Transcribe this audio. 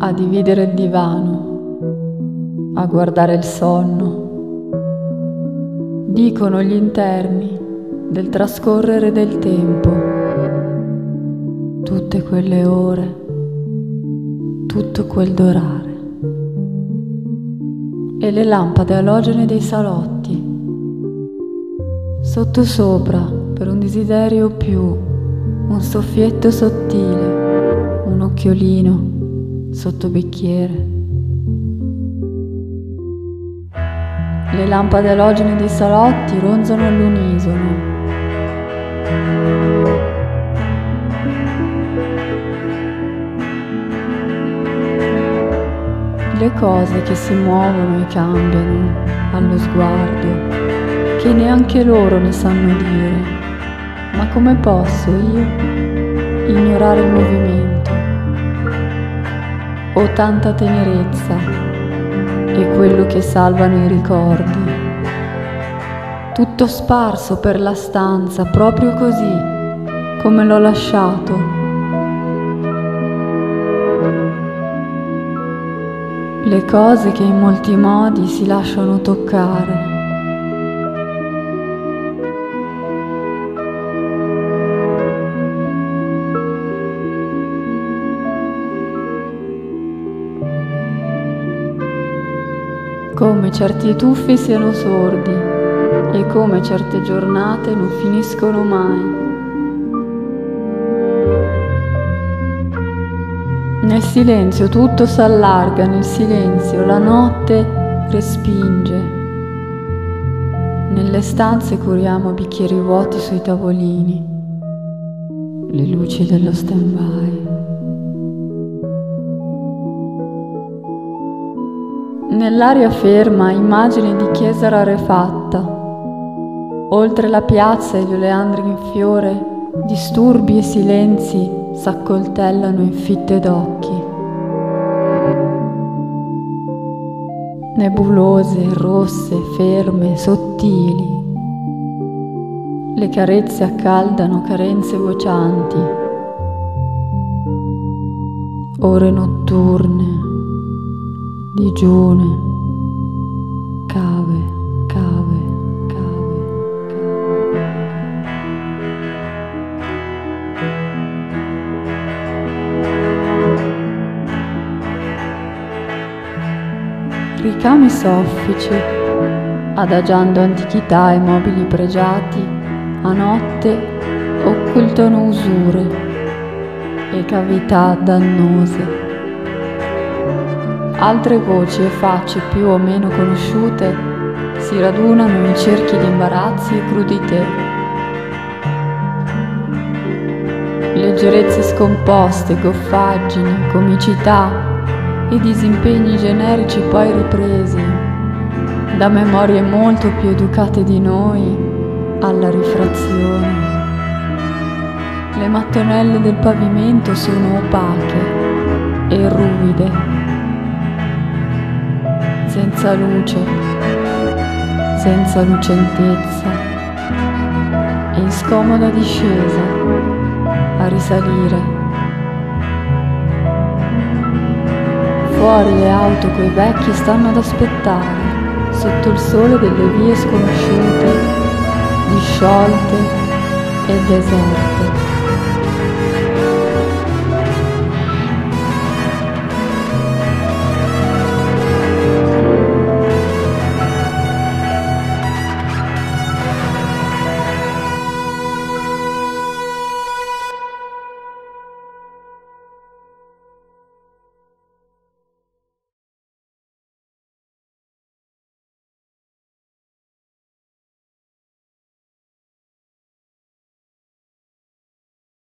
a dividere il divano, a guardare il sonno. Dicono gli interni del trascorrere del tempo, tutte quelle ore, tutto quel dorare. E le lampade alogene dei salotti, sottosopra per un desiderio più, un soffietto sottile, un occhiolino sotto bicchiere. Le lampade alogene dei salotti ronzano all'unisono. Le cose che si muovono e cambiano allo sguardo, che neanche loro ne sanno dire, ma come posso io ignorare il movimento? Ho tanta tenerezza e quello che salvano i ricordi, tutto sparso per la stanza, proprio così come l'ho lasciato. Le cose che in molti modi si lasciano toccare. Come certi tuffi siano sordi e come certe giornate non finiscono mai. Nel silenzio tutto s'allarga, nel silenzio la notte respinge. Nelle stanze curiamo bicchieri vuoti sui tavolini, le luci dello stand-by. Nell'aria ferma immagini di chiesa rarefatta, oltre la piazza e gli oleandri in fiore, disturbi e silenzi s'accoltellano in fitte d'occhi. Nebulose, rosse, ferme, sottili. Le carezze accaldano carenze vocianti. Ore notturne, digiune, cave, cave, cave, cave. Ricami soffici, adagiando antichità e mobili pregiati, a notte occultano usure e cavità dannose. Altre voci e facce più o meno conosciute si radunano in cerchi di imbarazzi e crudité. Leggerezze scomposte, goffaggini, comicità e disimpegni generici poi ripresi da memorie molto più educate di noi alla rifrazione. Le mattonelle del pavimento sono opache e ruvide, senza luce, senza lucentezza, e in scomoda discesa a risalire. Fuori le auto coi vecchi stanno ad aspettare, sotto il sole delle vie sconosciute, disciolte e deserte.